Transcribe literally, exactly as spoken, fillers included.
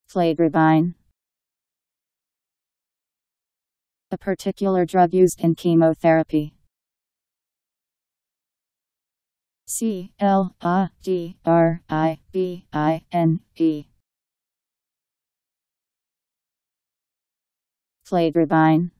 Cladribine. A particular drug used in chemotherapy. C L A D R I B I N E. Cladribine.